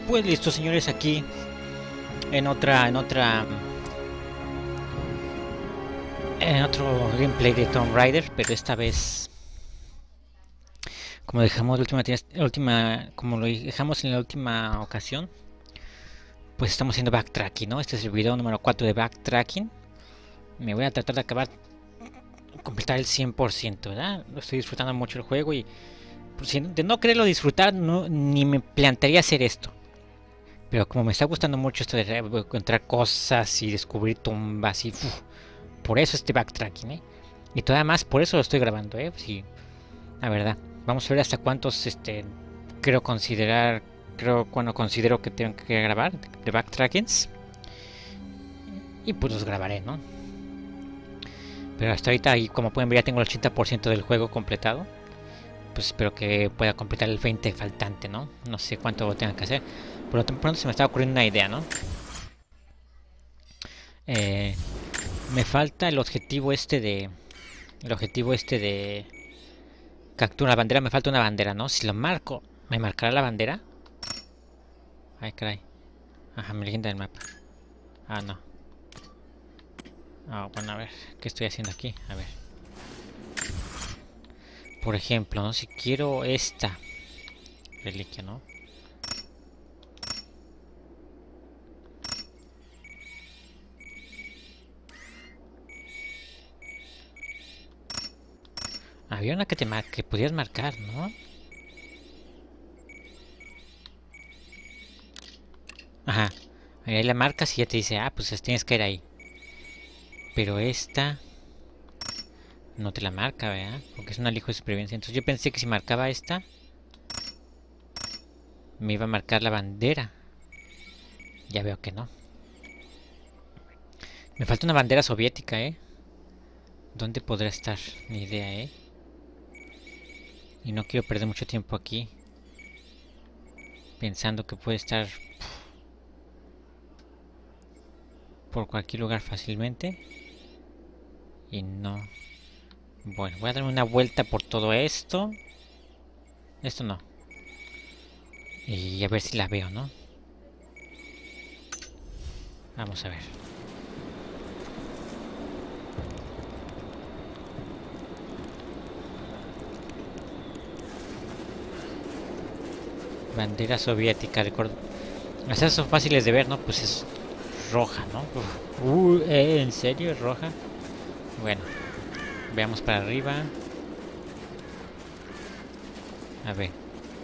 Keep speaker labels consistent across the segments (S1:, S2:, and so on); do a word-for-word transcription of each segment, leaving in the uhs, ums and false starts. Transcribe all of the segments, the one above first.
S1: Pues listo, señores, aquí en otra, en otra, en otro gameplay de Tomb Raider, pero esta vez, como dejamos la última, la última, como lo dejamos en la última ocasión, pues estamos haciendo backtracking, ¿no? Este es el video número cuatro de backtracking. Me voy a tratar de acabar, completar el cien por ciento, ¿verdad? Lo estoy disfrutando mucho el juego y pues, de no quererlo disfrutar, no, ni me plantearía hacer esto. Pero como me está gustando mucho esto de encontrar cosas y descubrir tumbas y uf, por eso este backtracking, ¿eh? Y todavía más, por eso lo estoy grabando, ¿eh? Sí, la verdad. Vamos a ver hasta cuántos, este, creo considerar, creo cuando considero que tengo que grabar de backtrackings. Y pues los grabaré, ¿no? Pero hasta ahorita, y como pueden ver, ya tengo el ochenta por ciento del juego completado. Pues espero que pueda completar el veinte por ciento faltante, ¿no? No sé cuánto tenga que hacer. Por lo pronto se me está ocurriendo una idea, ¿no? Eh, me falta el objetivo este de... El objetivo este de... Captura la bandera, me falta una bandera, ¿no? Si lo marco, ¿me marcará la bandera? Ay, caray. Ajá, me legenda del mapa. Ah, no. Ah, bueno, a ver. ¿Qué estoy haciendo aquí? A ver. Por ejemplo, ¿no? Si quiero esta reliquia, ¿no? Había una que te mar que podías marcar, ¿no? Ajá. Ahí la marcas y ya te dice, ah, pues tienes que ir ahí. Pero esta no te la marca, ¿verdad? Porque es un alijo de supervivencia. Entonces yo pensé que si marcaba esta, me iba a marcar la bandera. Ya veo que no. Me falta una bandera soviética, ¿eh? ¿Dónde podrá estar? Ni idea, ¿eh? Y no quiero perder mucho tiempo aquí pensando que puede estar por cualquier lugar fácilmente. Y no. Bueno, voy a darme una vuelta por todo esto. Esto no. Y a ver si la veo, ¿no? Vamos a ver. Bandera soviética, recuerdo. Esas son fáciles de ver, ¿no? Pues es roja, ¿no? Uh, ¿eh? ¿En serio es roja? Bueno, veamos para arriba. A ver.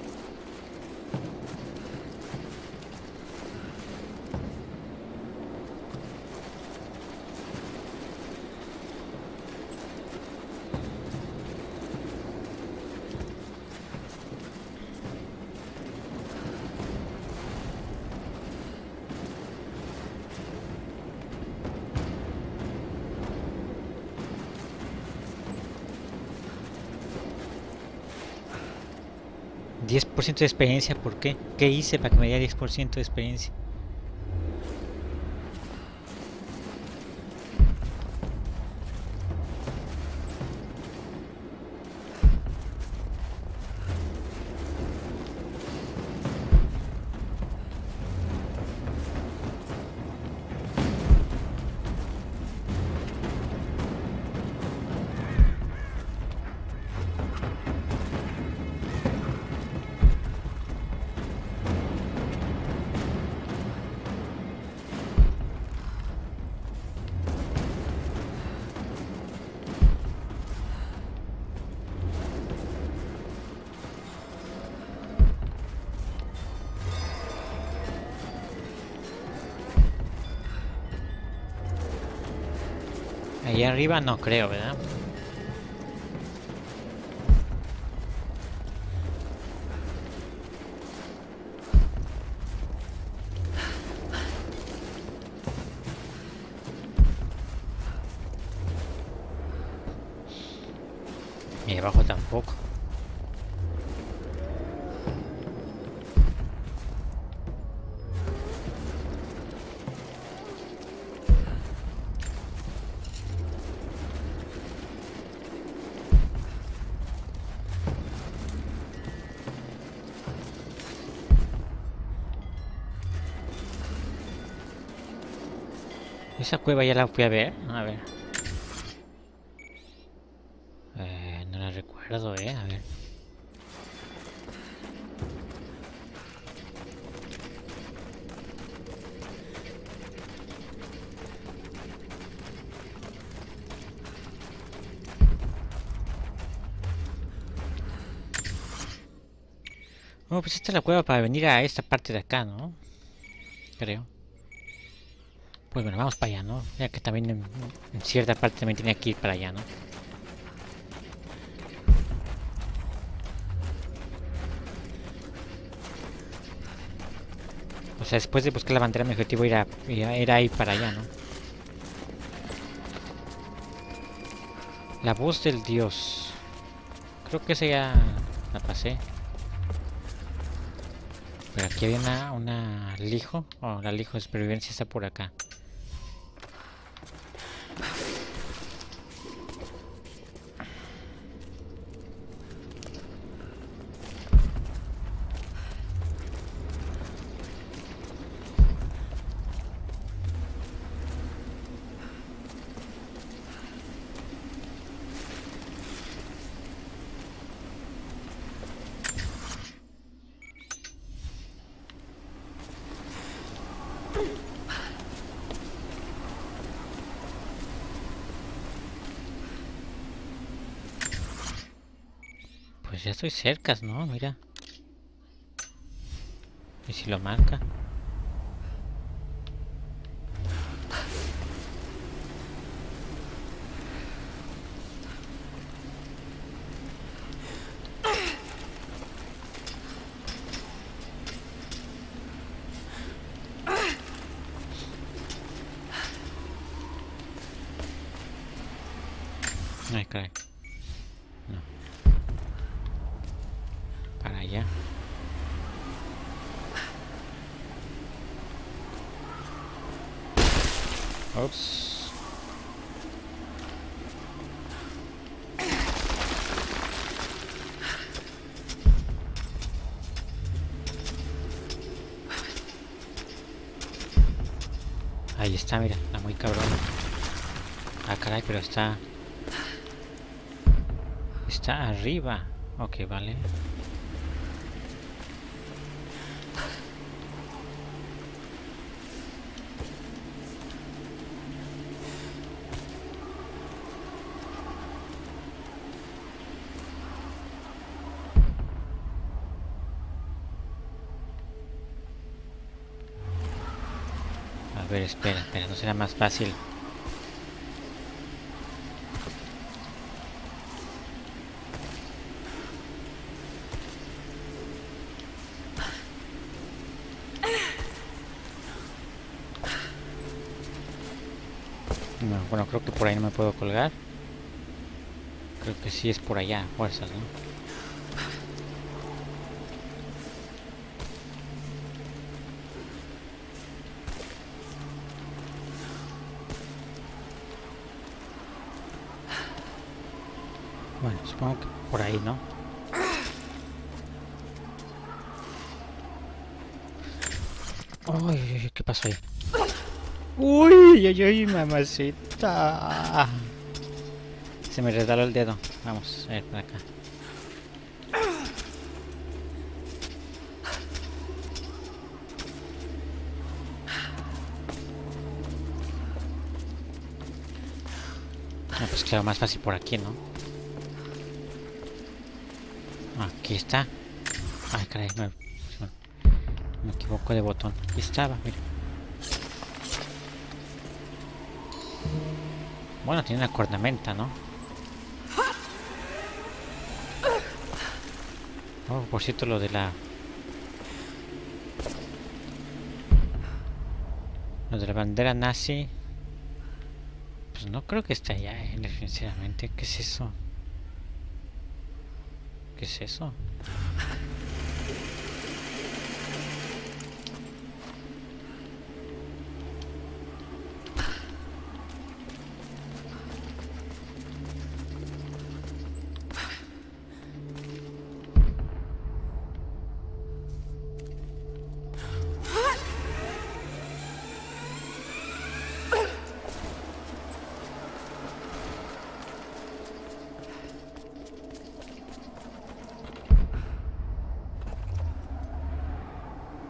S1: diez por ciento de experiencia, ¿por qué? ¿Qué hice para que me diera diez por ciento de experiencia? Allá arriba no creo, ¿verdad? Y abajo tampoco. Esa cueva ya la fui a ver. A ver. Eh, no la recuerdo, eh. A ver. Oh, pues esta es la cueva para venir a esta parte de acá, ¿no? Creo. Pues bueno, vamos para allá, ¿no? Ya que también en, en cierta parte también tenía que ir para allá, ¿no? O sea, después de buscar la bandera, mi objetivo era, era, era ir para allá, ¿no? La voz del dios. Creo que esa ya la pasé. Pero aquí había una, una lijo. Oh, la lijo de supervivencia está por acá. Pues ya estoy cerca, ¿no? Mira. ¿Y si lo marca? Ay, caray. No. Para allá. Ups. Ahí está, mira, está muy cabrón. Ah, caray, pero está... Está arriba. Ok, vale. A ver, espera, espera, ¿no será más fácil? No, bueno, creo que por ahí no me puedo colgar. Creo que sí es por allá, fuerzas, ¿no? Bueno, supongo que por ahí, ¿no? Uy, ¿qué pasó ahí? Uy, ay, ay, mamacita. Se me resbaló el dedo. Vamos, a ver, por acá. Ah, pues claro, más fácil por aquí, ¿no? Aquí está. Ay, caray, me, me equivoco de botón. Aquí estaba, mira. Bueno, tiene una cornamenta, ¿no? Oh, por cierto, lo de la... Lo de la bandera nazi... Pues no creo que esté allá, eh, sinceramente. ¿Qué es eso? ¿Qué es eso?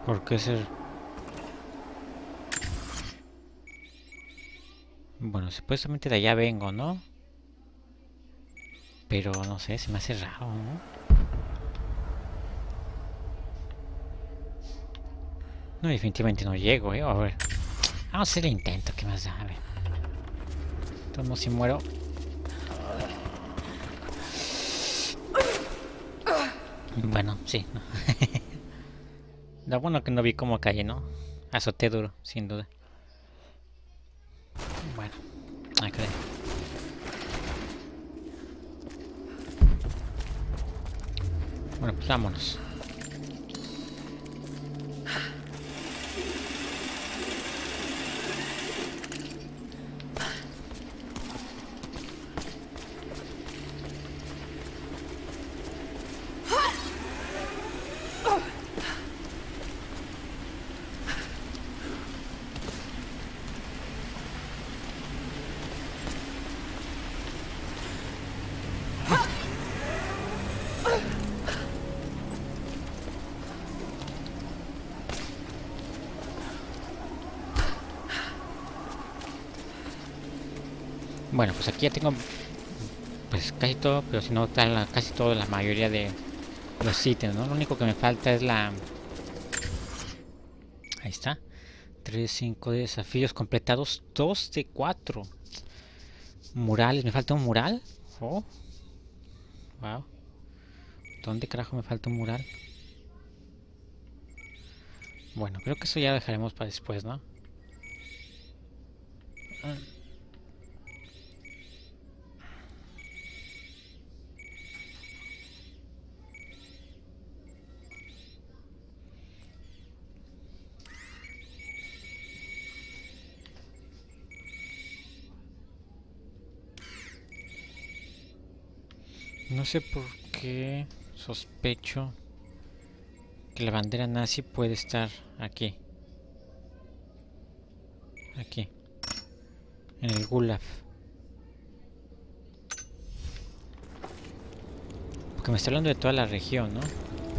S1: ¿Por qué ser? Bueno, supuestamente de allá vengo, ¿no? Pero no sé, se me hace raro, ¿no? No, definitivamente no llego, ¿eh? A ver. Vamos a hacer el intento, ¿qué más da? A ver. Entonces, si muero... Bueno, sí. No. Lo bueno que no vi cómo caí, ¿no? Azoté duro, sin duda. Bueno, acá. Bueno, pues vámonos. Bueno, pues aquí ya tengo pues casi todo, pero si no está la, casi toda la mayoría de los ítems, ¿no? Lo único que me falta es la... Ahí está. tres, cinco desafíos completados, dos de cuatro. Murales, me falta un mural. Oh. Wow. ¿Dónde carajo me falta un mural? Bueno, creo que eso ya lo dejaremos para después, ¿no? Ah. No sé por qué sospecho que la bandera nazi puede estar aquí. Aquí. En el Gulag. Porque me está hablando de toda la región, ¿no?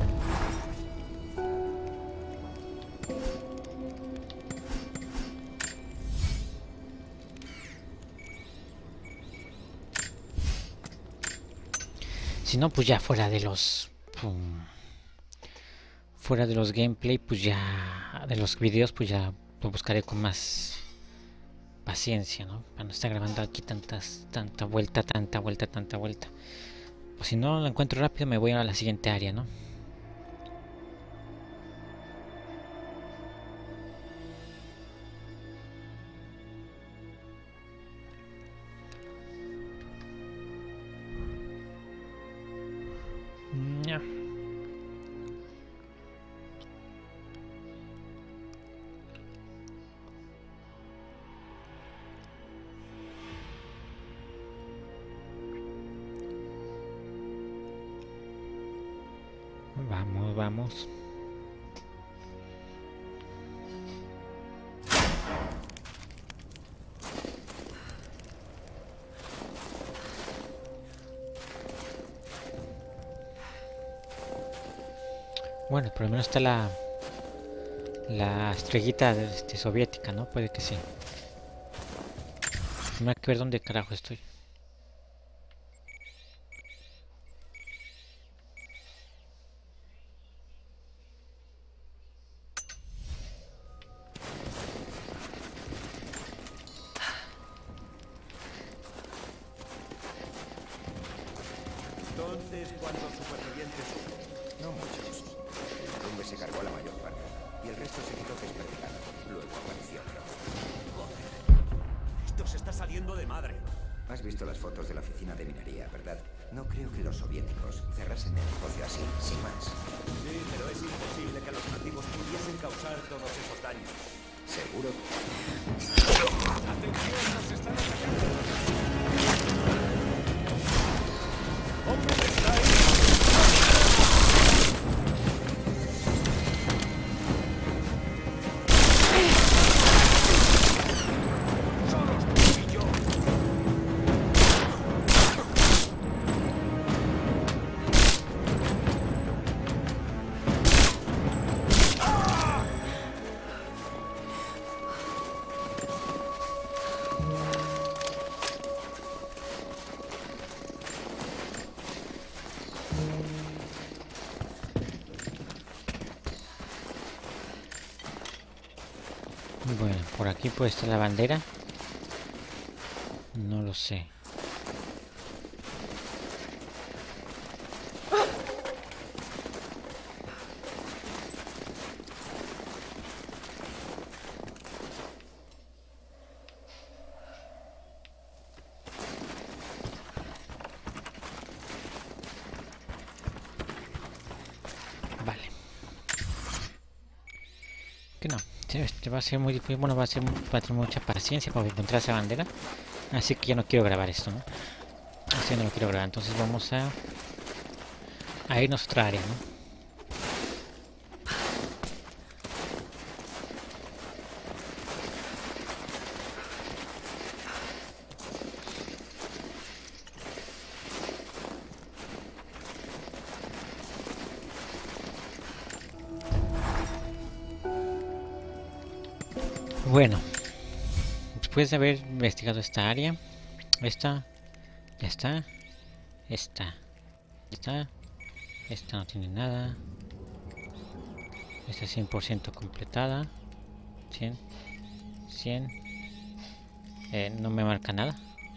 S1: Si no, pues ya fuera de los... Pum, fuera de los gameplay, pues ya... De los videos, pues ya lo buscaré con más paciencia, ¿no? Para no estar grabando aquí tantas, tanta vuelta, tanta vuelta, tanta vuelta. Pues si no lo encuentro rápido, me voy a la siguiente área, ¿no? Ya. Vamos, vamos. Bueno, por lo menos está la la estrellita este, soviética, ¿no? Puede que sí. No hay que ver dónde carajo estoy.
S2: Entonces, ¿cuántos supervivientes? No muchos. El derrumbe se cargó a la mayor parte y el resto se quedó desperdigado. Luego apareció otro. Joder. Esto se está saliendo de madre. Has visto las fotos de la oficina de minería, ¿verdad? No creo que los soviéticos cerrasen el negocio así, sin más. Sí, pero es imposible que los nativos pudiesen causar todos esos daños. ¿Seguro? ¡Atención! ¡Nos están atacando! ¡Hombre, está ahí!
S1: Bueno, por aquí puede estar la bandera. No lo sé. Vale. Que no. Este va a ser muy difícil. Bueno, va a ser va a tener mucha paciencia para encontrar esa bandera. Así que ya no quiero grabar esto, ¿no? Así no lo quiero grabar. Entonces vamos a a irnos a otra área, ¿no? Bueno, después de haber investigado esta área, esta, ya está, esta, esta, esta no tiene nada, esta cien por ciento completada, cien, cien, eh, no me marca nada.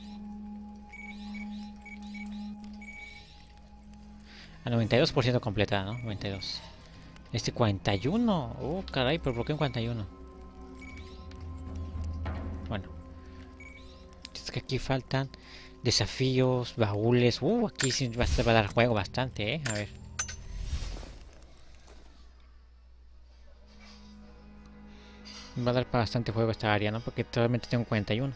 S1: A noventa y dos por ciento completada, ¿no? noventa y dos. Este cuarenta y uno, oh caray, pero ¿por qué en cuarenta y uno? Bueno, es que aquí faltan desafíos, baúles. Uh, aquí sí va a dar juego bastante, eh. A ver. Va a dar para bastante juego esta área, ¿no? Porque solamente tengo cuarenta y uno.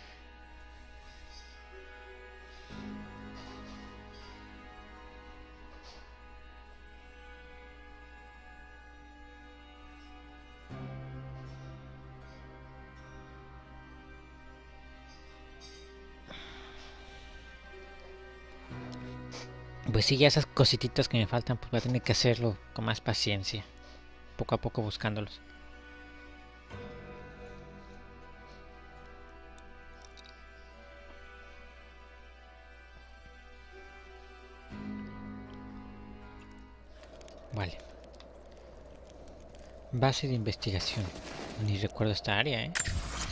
S1: Pues sí, ya esas cosititas que me faltan, pues voy a tener que hacerlo con más paciencia. Poco a poco buscándolos. Vale. Base de investigación. Ni recuerdo esta área, ¿eh?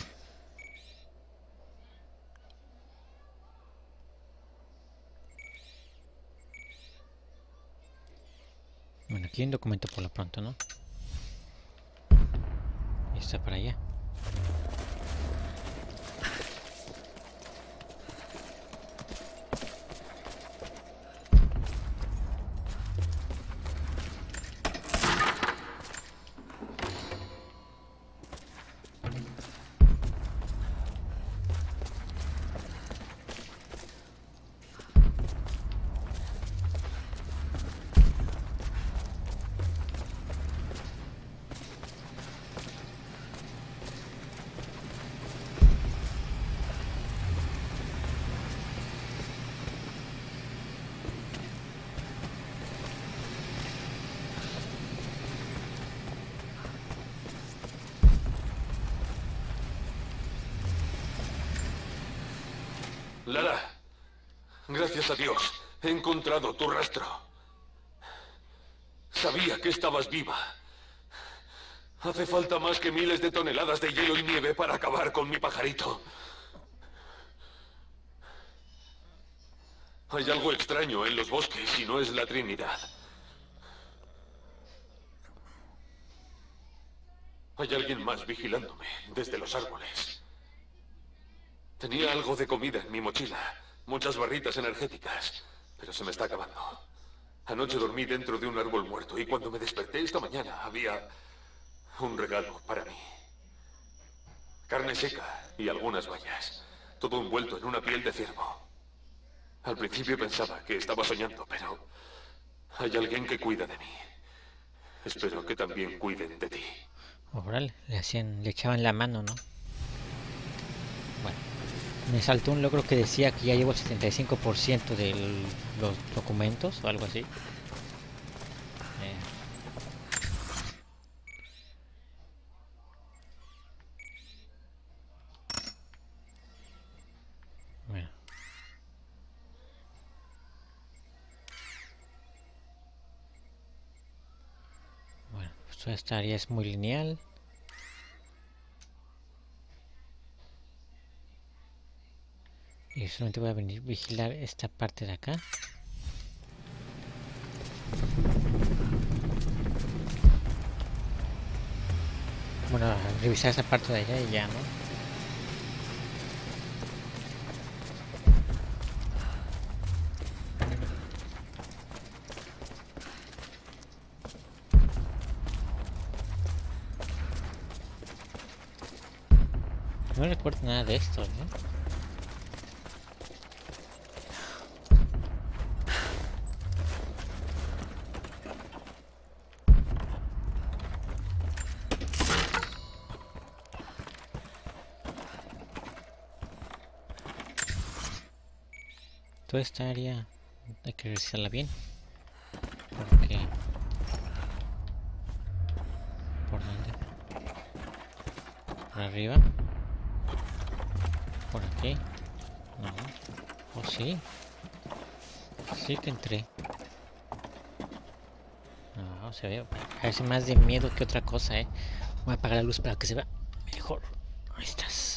S1: Bueno, aquí hay un documento por lo pronto, ¿no? Y está para allá.
S3: Lara, gracias a Dios, he encontrado tu rastro. Sabía que estabas viva. Hace falta más que miles de toneladas de hielo y nieve para acabar con mi pajarito. Hay algo extraño en los bosques y no es la Trinidad. Hay alguien más vigilándome desde los árboles. Tenía algo de comida en mi mochila, muchas barritas energéticas, pero se me está acabando. Anoche dormí dentro de un árbol muerto y cuando me desperté esta mañana había un regalo para mí. Carne seca y algunas bayas, todo envuelto en una piel de ciervo. Al principio pensaba que estaba soñando, pero hay alguien que cuida de mí. Espero que también cuiden de ti.
S1: Órale, le hacían, le echaban la mano, ¿no? Bueno. Me saltó un logro que decía que ya llevo el setenta y cinco por ciento de los documentos o algo así. Eh. Bueno. Toda esta área es muy lineal. Y solamente voy a venir a vigilar esta parte de acá. Bueno, a revisar esa parte de allá y ya, ¿no? No recuerdo nada de esto, ¿no? Toda esta área hay que revisarla bien. Porque... ¿Por dónde? ¿Por arriba? ¿Por aquí? No. ¿O sí? Sí que entré. No, se ve. Parece más de miedo que otra cosa, eh. Voy a apagar la luz para que se vea mejor. Ahí estás.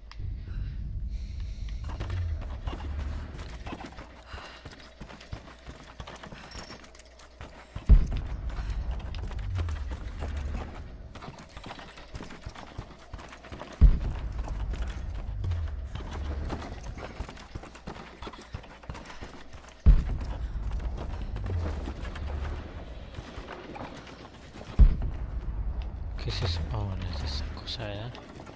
S1: ¿Qué es eso? Oh, no es esa cosa, ¿verdad?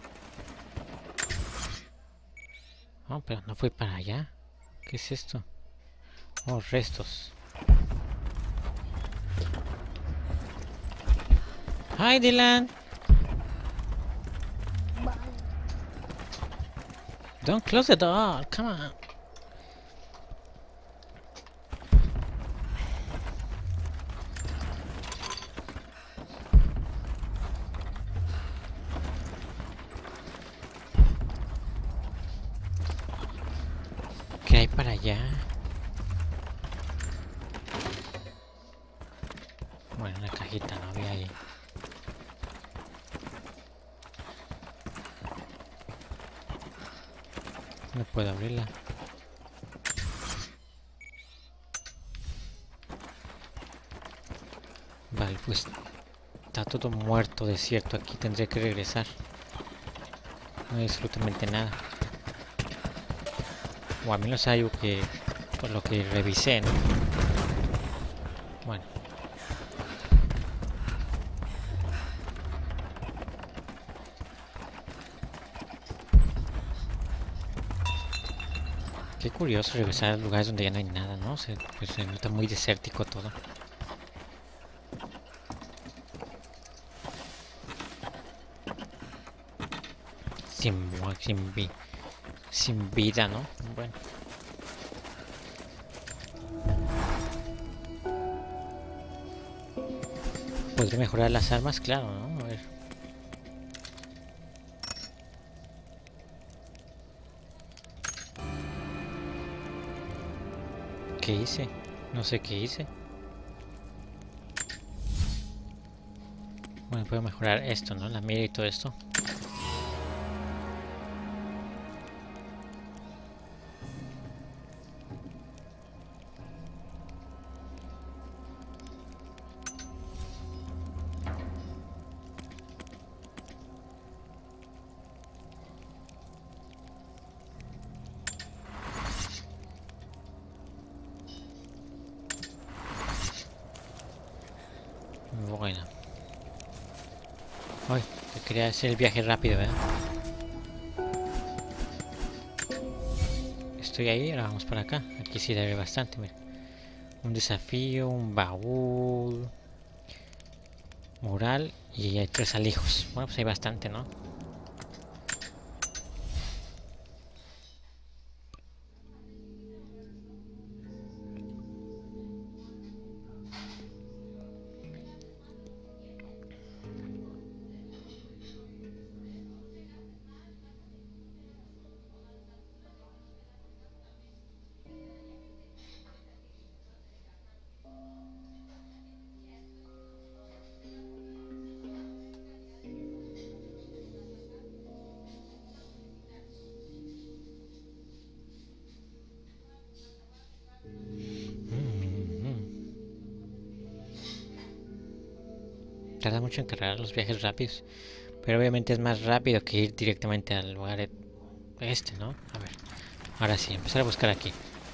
S1: Oh, pero no fui para allá. ¿Qué es esto? Oh, restos. Hi, Dylan. Don't close the door. Come on. ¿Qué hay para allá? Bueno, una cajita no había ahí. No puedo abrirla. Vale, pues está todo muerto, desierto. Aquí tendré que regresar. No hay absolutamente nada. O al menos hay algo que... por lo que revisé, ¿no? Bueno. Qué curioso regresar a lugares donde ya no hay nada, ¿no? Se, pues, se nota muy desértico todo. Sin, sin, vi, sin vida, ¿no? Bueno. ¿Podré mejorar las armas? Claro, ¿no? A ver. ¿Qué hice? No sé qué hice. Bueno, puedo mejorar esto, ¿no? La mira y todo esto. Bueno. Ay, que quería hacer el viaje rápido, ¿verdad? Estoy ahí, ahora vamos para acá. Aquí sí debe bastante, mira. Un desafío, un baúl, mural y hay tres alijos. Bueno, pues hay bastante, ¿no? Tarda mucho en cargar los viajes rápidos. Pero obviamente es más rápido que ir directamente al lugar este, ¿no? A ver. Ahora sí, empezar a buscar aquí.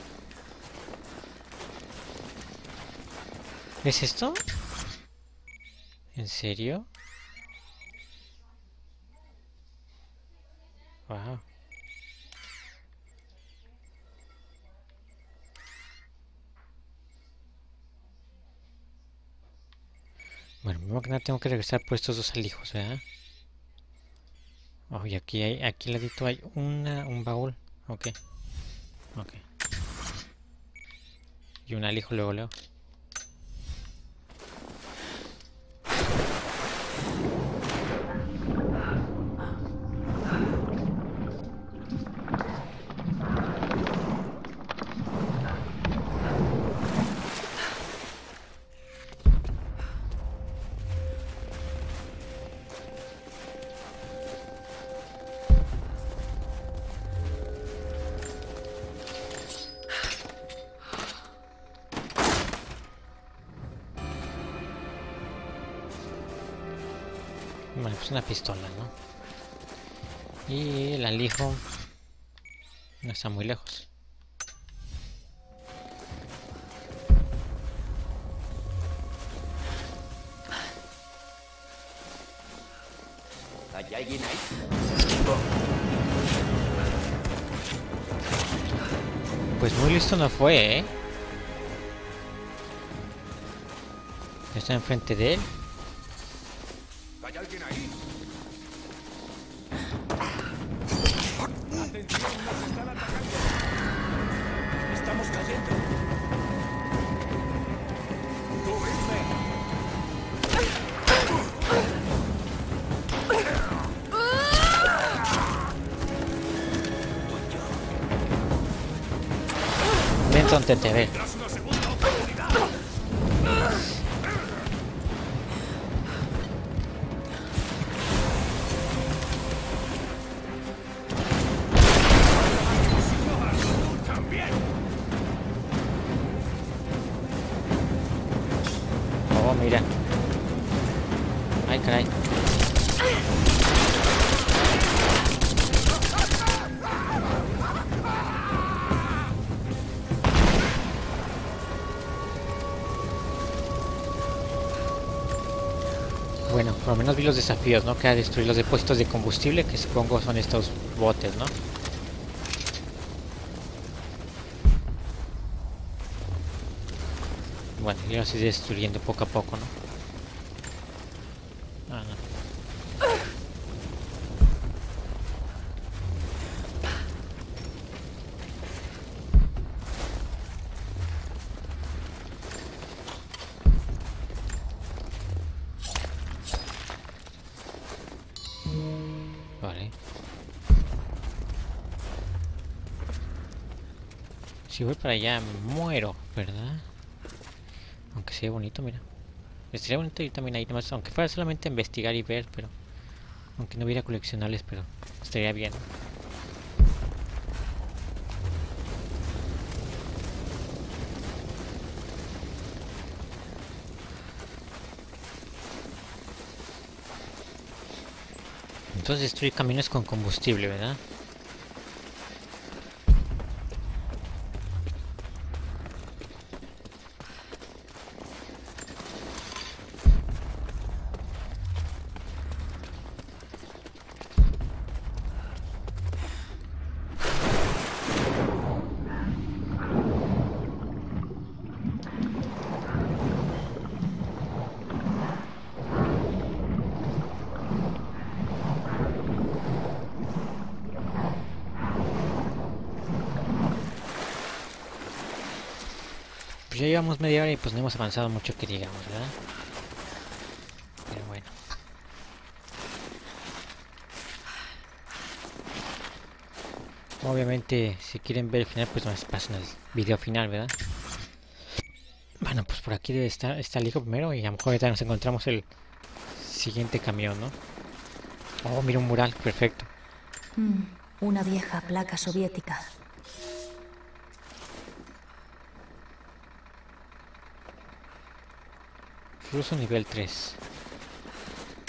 S1: ¿Es esto? ¿En serio? Wow. Bueno, primero que nada tengo que regresar por estos dos alijos, ¿verdad? Oh, y aquí hay, aquí al ladito hay una, un baúl. Ok. Ok. Y un alijo luego, luego. Bueno, pues una pistola, ¿no? Y el alijo no está muy lejos.
S2: ¿Hay alguien ahí?
S1: Pues muy listo no fue, ¿eh? Está enfrente de él.
S2: ¿Hay alguien ahí?
S4: ¡Atención! ¡Nos están atacando! ¡Estamos cayendo! ¡Cubridme!
S1: Ven, tontete, a ver.
S4: ¡Tras una segunda oportunidad! ¡Tú también!
S1: Oh, mira. Ay, caray. Bueno, por lo menos vi los desafíos, ¿no? Que era destruir los depósitos de combustible, que supongo son estos botes, ¿no? Bueno, yo los iré destruyendo poco a poco, ¿no? Ah, no. Vale. Si voy para allá me muero, ¿verdad? Aunque sea bonito, mira. Estaría bonito ir también ahí nomás, aunque fuera solamente investigar y ver, pero... Aunque no hubiera coleccionables, pero estaría bien. Entonces destruir caminos con combustible, ¿verdad? Pues ya llevamos media hora y pues no hemos avanzado mucho que digamos, ¿verdad? Pero bueno. Obviamente, si quieren ver el final, pues nos pasan el video final, ¿verdad? Bueno, pues por aquí debe estar está el hijo primero y a lo mejor ahorita nos encontramos el siguiente camión, ¿no? Oh, mira un mural, perfecto.
S5: Mm, una vieja placa soviética.
S1: Ruso nivel tres.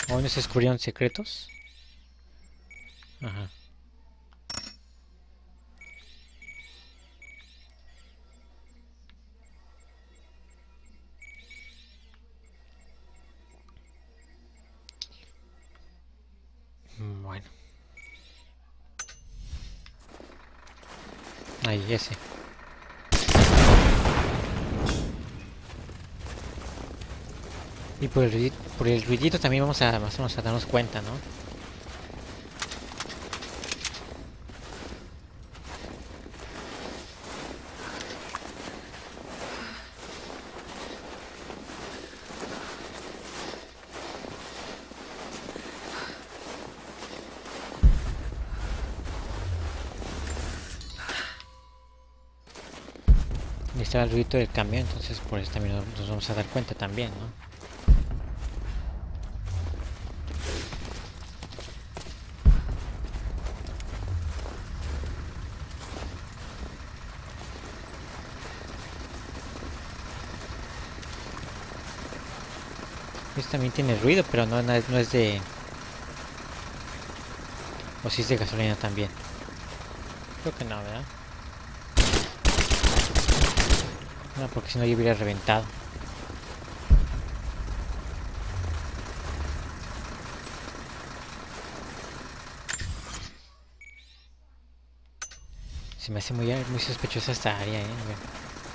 S1: ¿O no se descubrieron secretos? Ajá. Bueno. Ahí, ese. Y por el ruidito, por el ruidito también vamos a, más o menos a darnos cuenta, ¿no? Y estaba el ruido del camión, entonces por eso también nos, nos vamos a dar cuenta también, ¿no? Este también tiene ruido, pero no, no, es, no es de... O si es de gasolina también. Creo que no, ¿verdad? No, porque si no yo hubiera reventado. Se me hace muy, muy sospechosa esta área, ¿eh? A ver.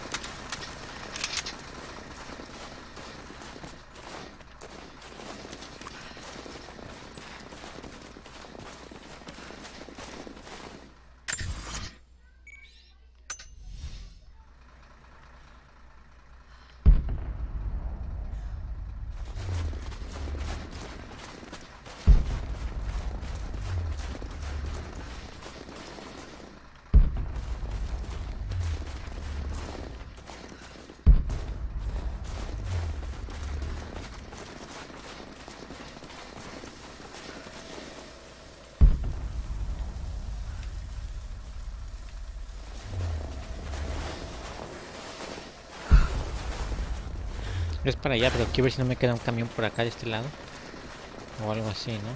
S1: Es para allá, pero quiero ver si no me queda un camión por acá de este lado. O algo así, ¿no?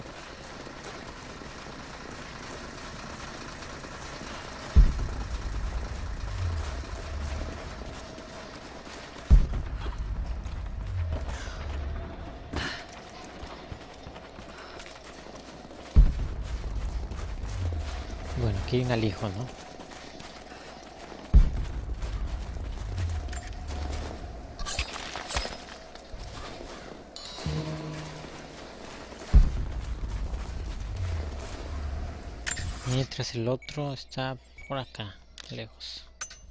S1: Bueno, aquí hay un alijo, ¿no? Mientras el otro está por acá, lejos.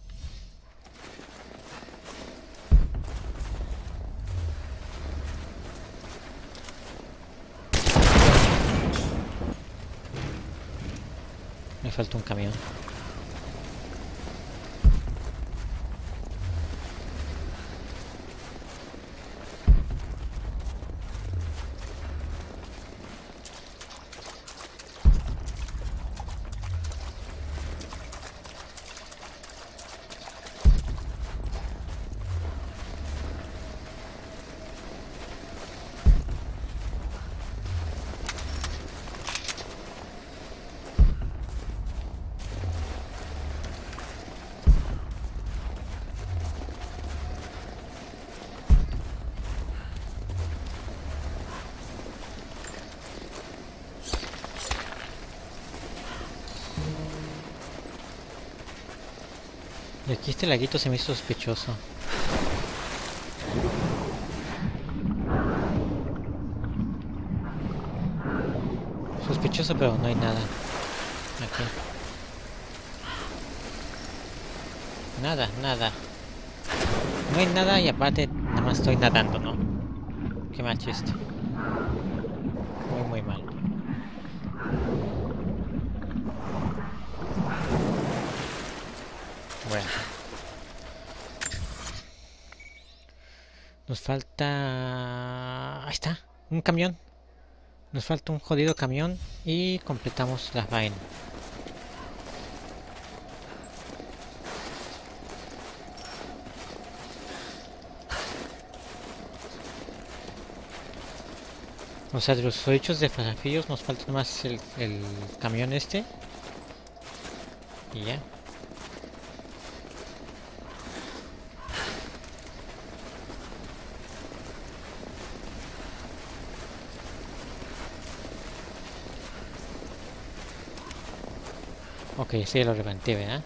S1: Me falta un camión. Y aquí este laguito se me hizo sospechoso. Sospechoso, pero no hay nada. Aquí. Nada, nada. No hay nada y aparte nada más estoy nadando, ¿no? Qué mal chiste. Muy, muy mal. Bueno. Nos falta... Ahí está, un camión. Nos falta un jodido camión y completamos la vaina. O sea, de los hechos de desafíos nos falta más el, el camión este. Y ya. Ok, sí, lo levanté, ¿verdad?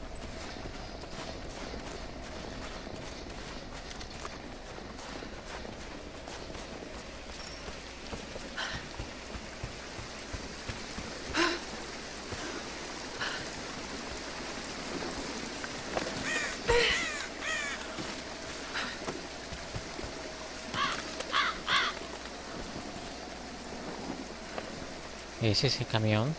S1: Es ese camión.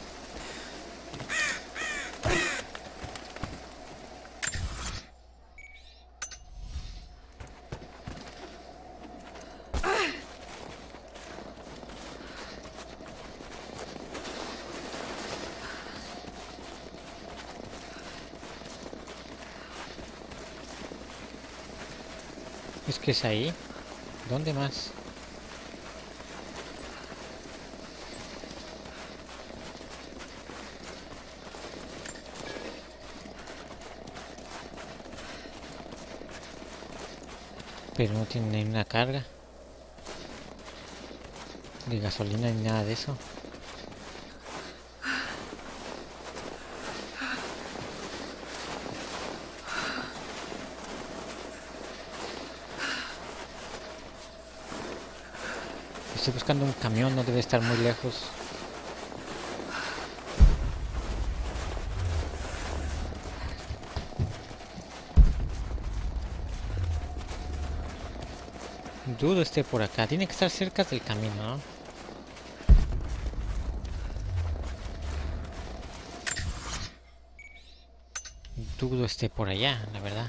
S1: Es que es ahí. ¿Dónde más? Pero no tiene ni una carga de gasolina ni nada de eso. Estoy buscando un camión, no debe estar muy lejos. Dudo esté por acá, tiene que estar cerca del camino, ¿no? Dudo esté por allá, la verdad.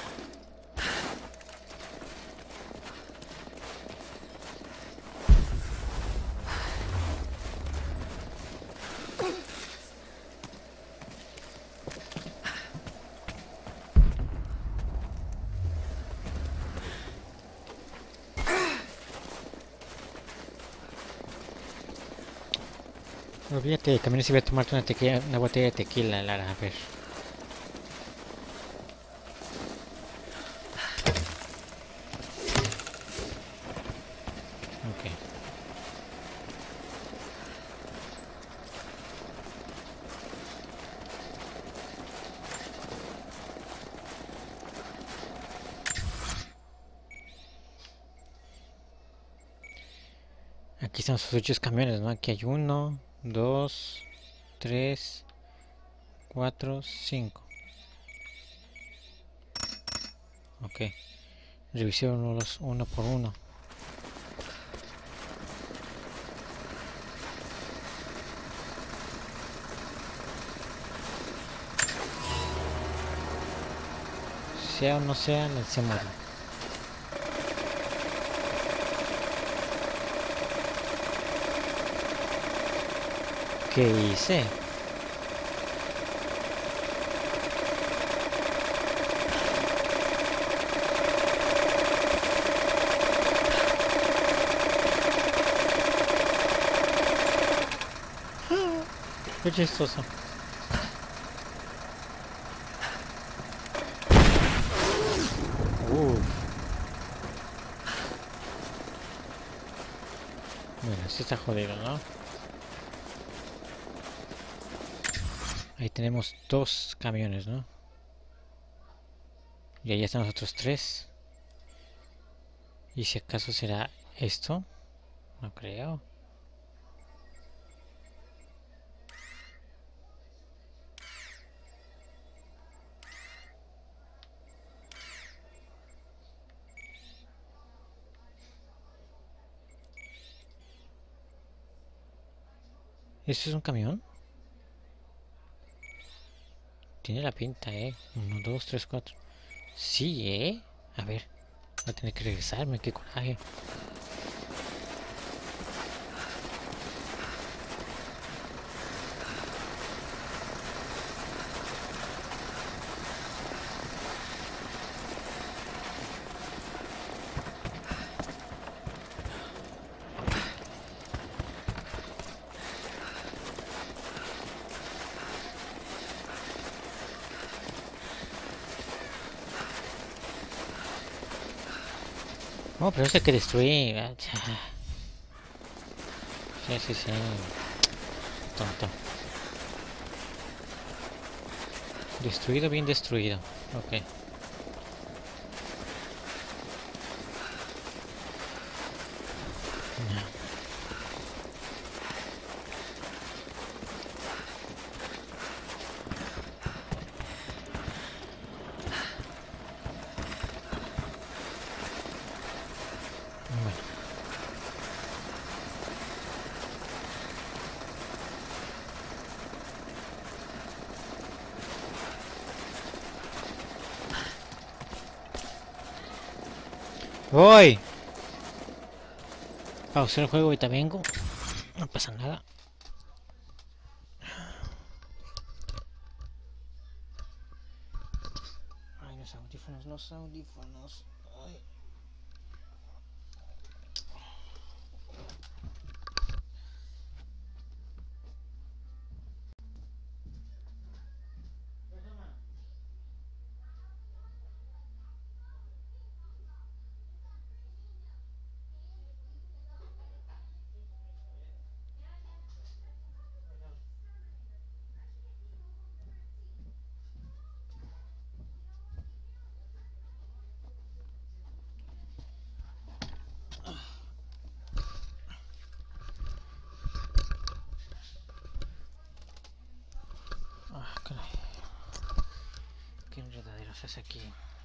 S1: Olvídate, camino si voy a tomarte una, tequila, una botella de tequila, Lara, a ver. Ok. Aquí están sus ocho camiones, ¿no? Aquí hay uno, dos, tres, cuatro, cinco. Ok. Revisé uno, los, uno por uno. Sea o no sea, lancémoslo. ¿Qué hice? Qué chistoso. Uf. Bueno, este está jodido, ¿no? Ahí tenemos dos camiones, ¿no? Y ahí están los otros tres. ¿Y si acaso será esto? No creo. ¿Esto es un camión? Tiene la pinta, eh. Uno, dos, tres, cuatro. Sí, eh. A ver. Voy a tener que regresarme, qué coraje. Oh, pero eso hay que destruir. Sí, sí, sí. Tonto. Destruido, bien destruido. Ok. Voy. Pausar el juego y te vengo. No pasa nada. Ay, los audífonos, los audífonos. Ay. Ah, caray. Qué enredaderos es aquí.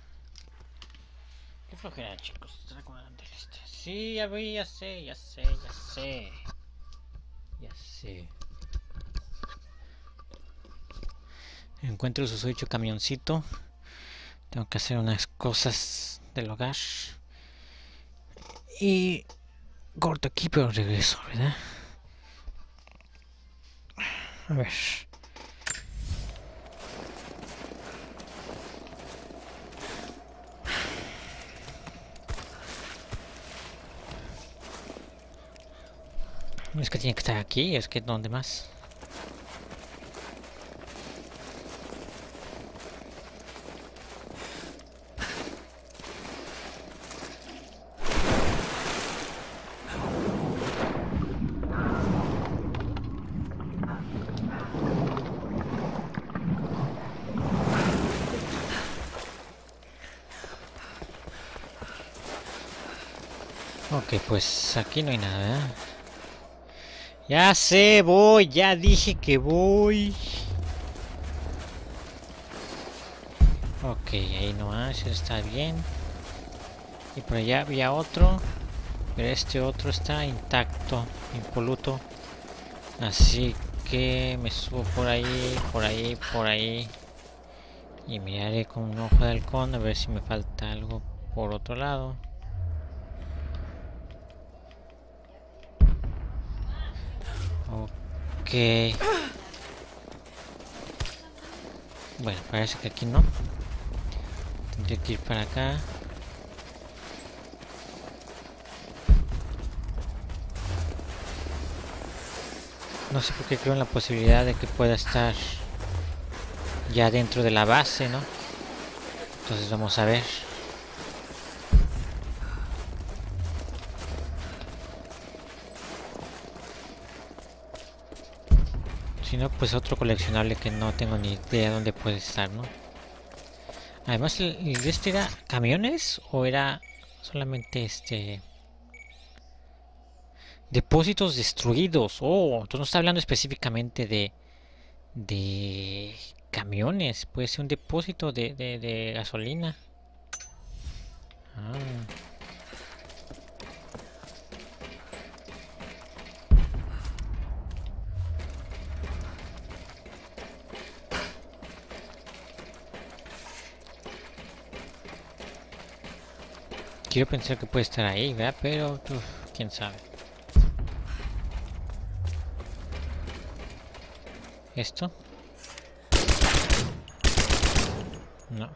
S1: Qué flojera, chicos. Estar acomodando el este. Sí, ya vi, ya sé, ya sé, ya sé. Ya sé. Encuentro su dicho camioncito. Tengo que hacer unas cosas del hogar. Y corto aquí, pero regreso, ¿verdad? A ver. Es que tiene que estar aquí, es que ¿dónde más? Ok, pues aquí no hay nada, ¿verdad? Ya sé, voy, ya dije que voy. Ok, ahí nomás, está bien. Y por allá había otro, pero este otro está intacto, impoluto. Así que me subo por ahí, por ahí, por ahí. Y miraré con un ojo de halcón a ver si me falta algo por otro lado. Ok. Bueno, parece que aquí no. Tendré que ir para acá. No sé por qué creo en la posibilidad de que pueda estar ya dentro de la base, ¿no? Entonces vamos a ver. Si no, pues otro coleccionable que no tengo ni idea dónde puede estar, ¿no? Además, ¿el, el de este era camiones o era solamente este... depósitos destruidos? Oh, entonces no está hablando específicamente de... de... camiones. Puede ser un depósito de, de, de gasolina. Ah. Quiero pensar que puede estar ahí, ¿verdad? Pero, uf, quién sabe. ¿Esto? No.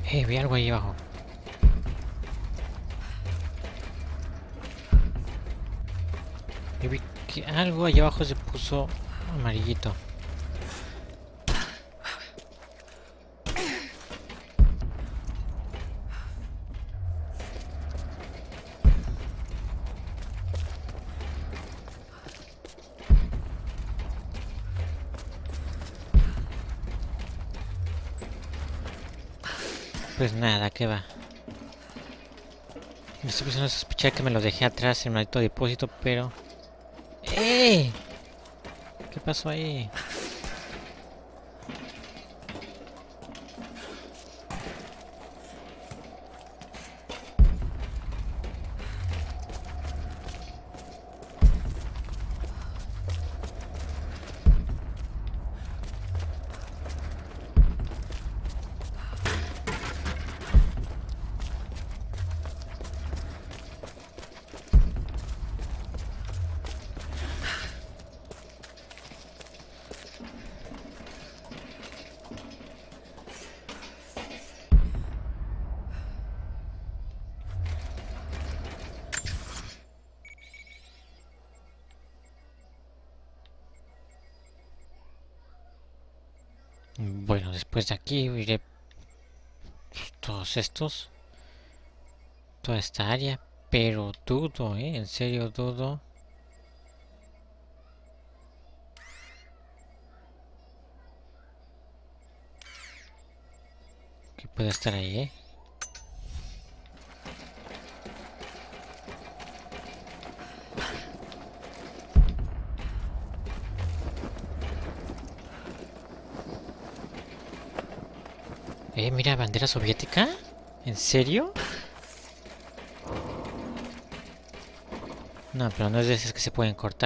S1: eh, vi algo ahí abajo. Yo vi que algo ahí abajo se puso amarillito. Pues nada, ¿qué va? Me estoy empezando a sospechar que me lo dejé atrás en el maldito depósito, pero... ¡Eh! ¿Qué pasó ahí? Bueno, después de aquí iré todos estos, toda esta área, pero dudo, ¿eh? En serio dudo. Que pueda estar ahí, ¿eh? Eh, mira, bandera soviética. ¿En serio? No, pero no es de esas que se pueden cortar.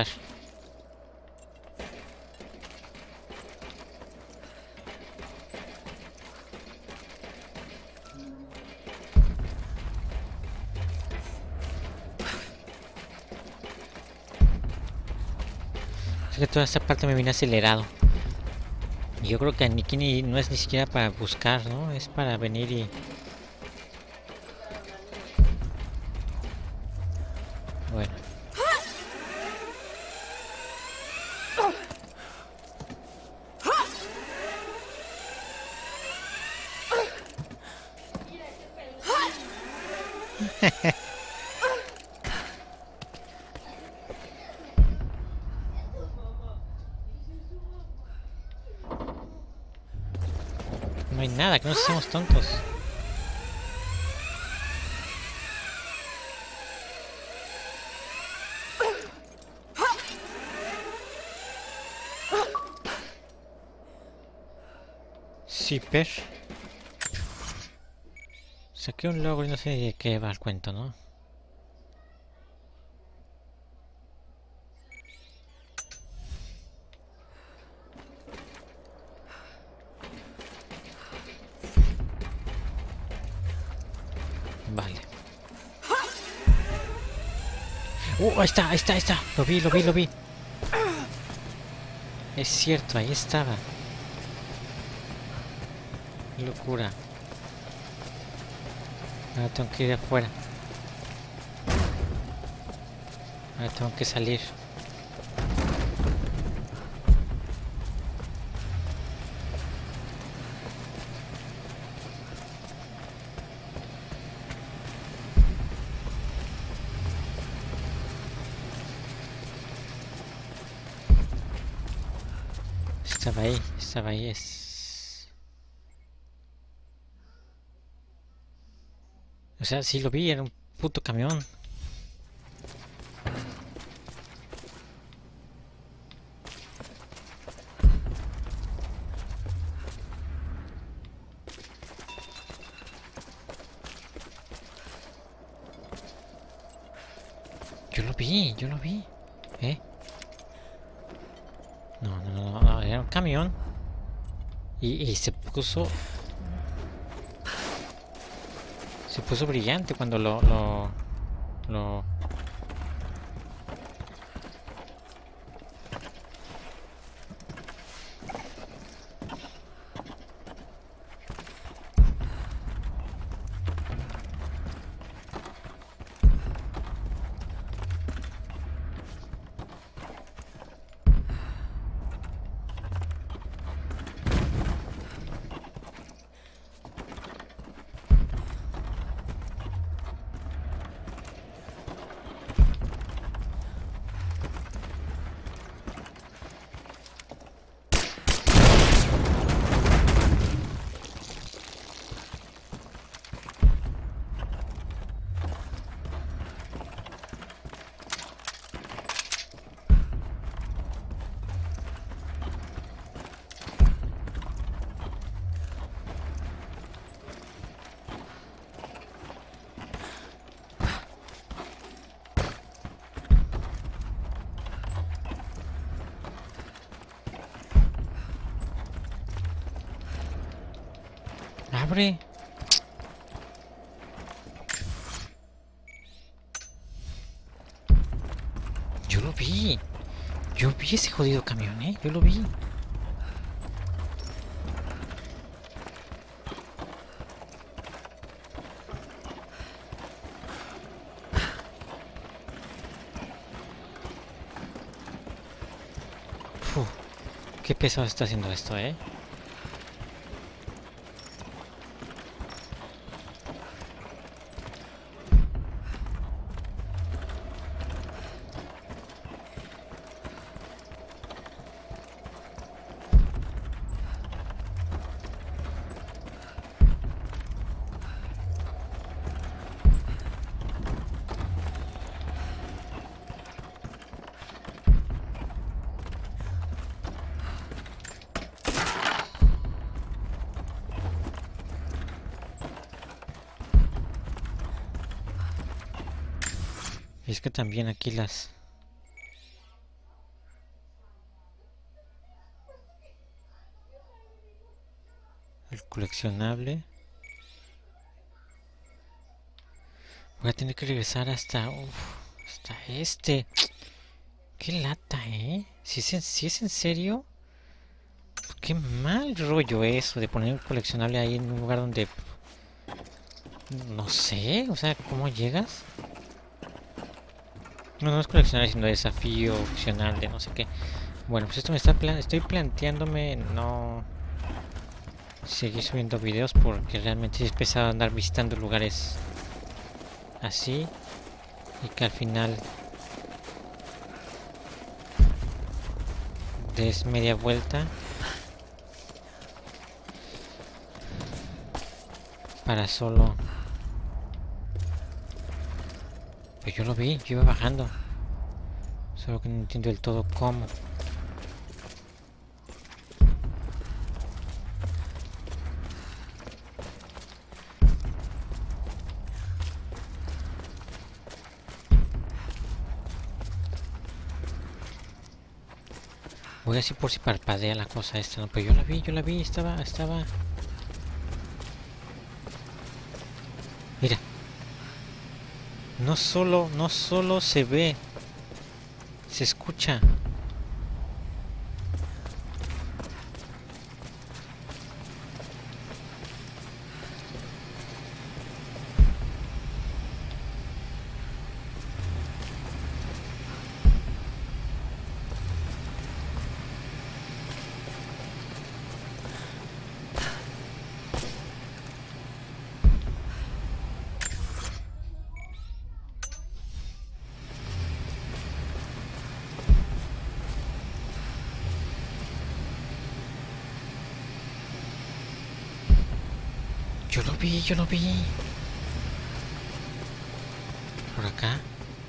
S1: Es que toda esta parte me viene acelerado. Yo creo que aquí ni, no es ni siquiera para buscar, ¿no? Es para venir y... Bueno. No hay nada, que nos hacemos tontos. Sí, per. Saqué un logro y no sé de qué va el cuento, ¿no? Vale. ¡Uh! Ahí está, ahí está, ahí está. Lo vi, lo vi, lo vi. Es cierto, ahí estaba. Qué locura. Ahora tengo que ir afuera. Ahora tengo que salir. Estaba ahí, estaba ahí, es... O sea, sí lo vi, era un puto camión. Yo lo vi, yo lo vi. ¿Eh? No, no, no, no, era un camión. Y, y se puso... Se puso brillante cuando lo... Lo... lo... abre. Yo lo vi. Yo vi ese jodido camión, ¿eh? Yo lo vi. Uf, qué pesado está haciendo esto, ¿eh? Y es que también aquí las... El coleccionable. Voy a tener que regresar hasta... Uf, hasta este. Qué lata, ¿eh? Si es en, si es en serio... Pues qué mal rollo eso de poner un coleccionable ahí en un lugar donde... No sé, o sea, ¿cómo llegas? No, no es coleccionable, sino desafío opcional de no sé qué. Bueno, pues esto me está plan estoy planteándome no seguir subiendo videos porque realmente es pesado andar visitando lugares así y que al final des media vuelta para solo... Pues yo lo vi, yo iba bajando. Solo que no entiendo del todo cómo. Voy así por si parpadea la cosa esta, ¿no? Pero yo la vi, yo la vi, estaba, estaba... Mira. No solo, no solo se ve, se escucha. Yo lo vi, yo lo vi. Por acá.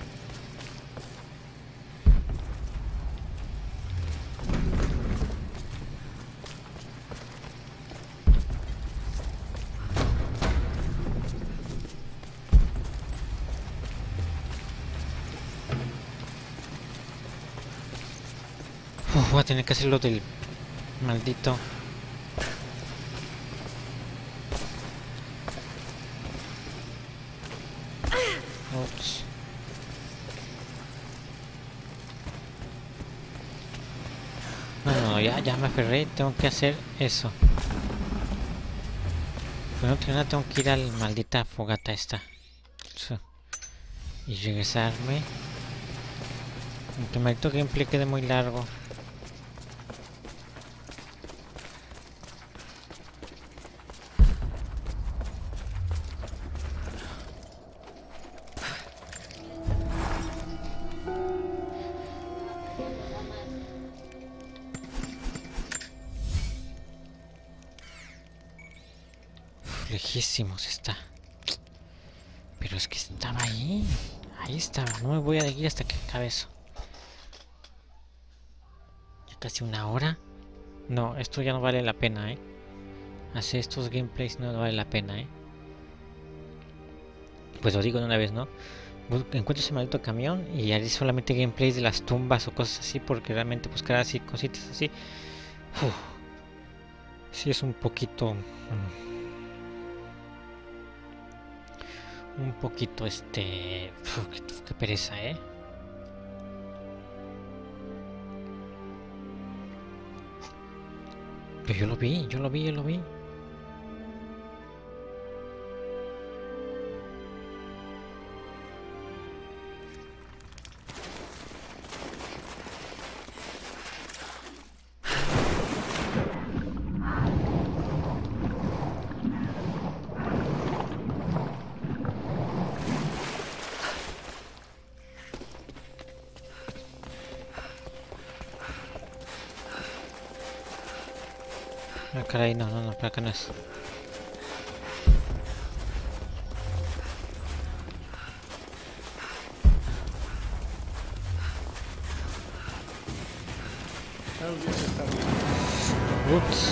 S1: Uf, voy a tener que hacer lo del maldito. Ups. Bueno, ya, ya me aferré, tengo que hacer eso. Bueno, que nada, tengo que ir a la maldita fogata esta. Y regresarme. Aunque el maldito gameplay quede muy largo. Lejísimos está. Pero es que estaba ahí. Ahí estaba. No me voy a ir hasta que acabe eso. Ya casi una hora. No, esto ya no vale la pena, eh. Hacer estos gameplays no vale la pena, eh. Pues lo digo de una vez, ¿no? Encuentro ese maldito camión y haré solamente gameplays de las tumbas o cosas así, porque realmente buscar así cositas así. Uf, sí es un poquito... Um, un poquito este... Uf, qué, qué pereza, ¿eh? Pero yo lo vi, yo lo vi, yo lo vi. Ah, caray, no, no, no, para acá no es.
S4: Alguien se está riendo.
S1: Ups.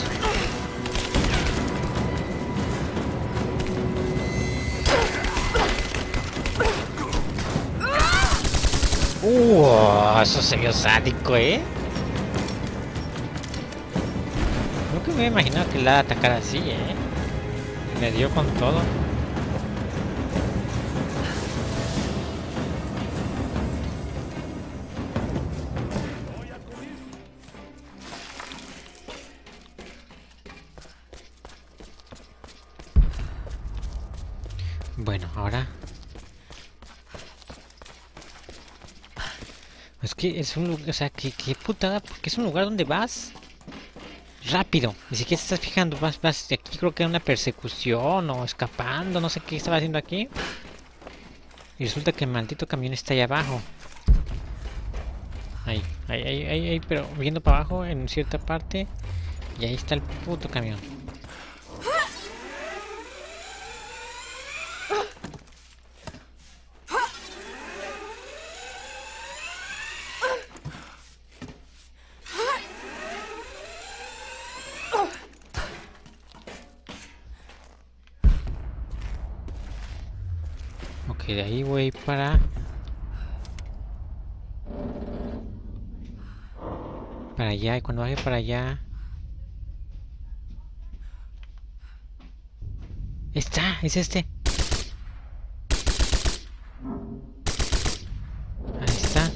S1: Uh, eso se vio sádico, ¿eh? Nunca me había imaginado que la atacara así, ¿eh? Me dio con todo. Bueno, ahora... Es que es un lugar, o sea, que, que putada, porque es un lugar donde vas rápido, ni siquiera te estás fijando, vas, vas, aquí creo que era una persecución o escapando, no sé qué estaba haciendo aquí. Y resulta que el maldito camión está ahí abajo. Ahí, ahí, ahí, ahí, ahí, pero viendo para abajo en cierta parte. Y ahí está el puto camión. Ok, de ahí voy para... Para allá, y cuando baje para allá... ¡Está! ¡Es este! Ahí está.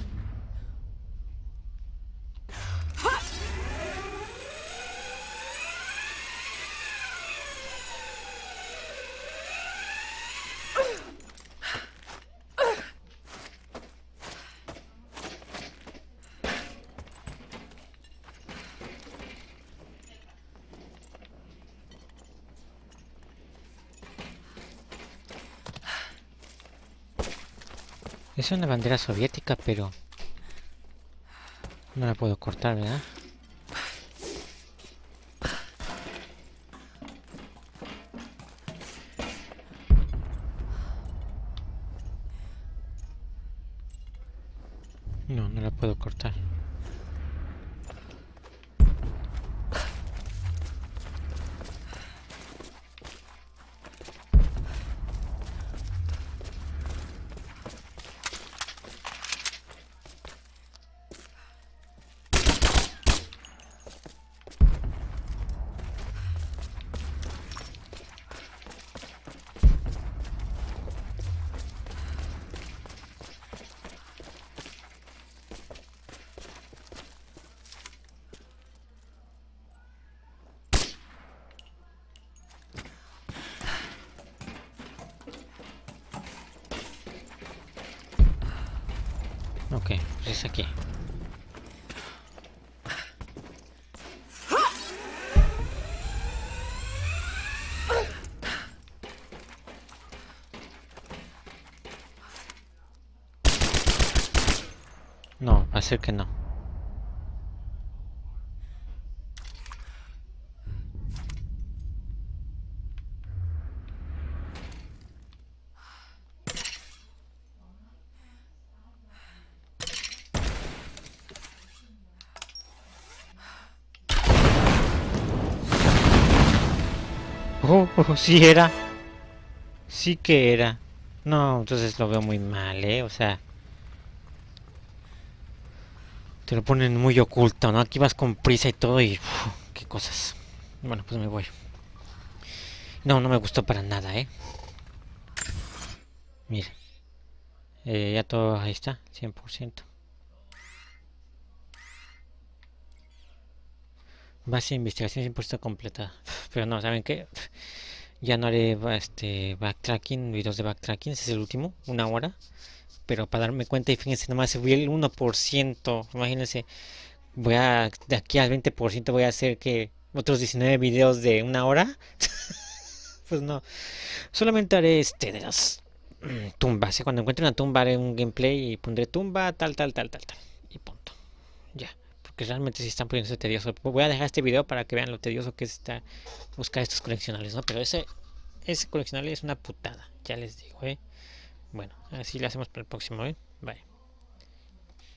S1: Es una bandera soviética, pero... no la puedo cortar, ¿verdad? No, no la puedo cortar. Ok, pues es aquí. No, va a ser que no. Oh, oh, sí era. Sí que era. No, entonces lo veo muy mal, ¿eh? O sea... te lo ponen muy oculto, ¿no? Aquí vas con prisa y todo y... uf, qué cosas. Bueno, pues me voy. No, no me gustó para nada, ¿eh? Mira. Eh, ya todo ahí está, cien por ciento. Base de investigación cien por ciento completada. Pero no, ¿saben qué? Ya no haré este backtracking, videos de backtracking, ese es el último, una hora. Pero para darme cuenta, y fíjense, nomás subí el uno por ciento. Imagínense, voy a, de aquí al veinte por ciento voy a hacer que otros diecinueve videos de una hora. Pues no, solamente haré este de las mm, tumbas. ¿eh? Cuando encuentre una tumba haré un gameplay y pondré tumba, tal, tal, tal, tal, tal. Y punto. Ya. Porque realmente sí están poniéndose tedioso. Voy a dejar este video para que vean lo tedioso que es esta, buscar estos coleccionables, ¿no? Pero ese, ese coleccionable es una putada. Ya les digo, ¿eh? Bueno, así lo hacemos para el próximo, ¿eh? Bye.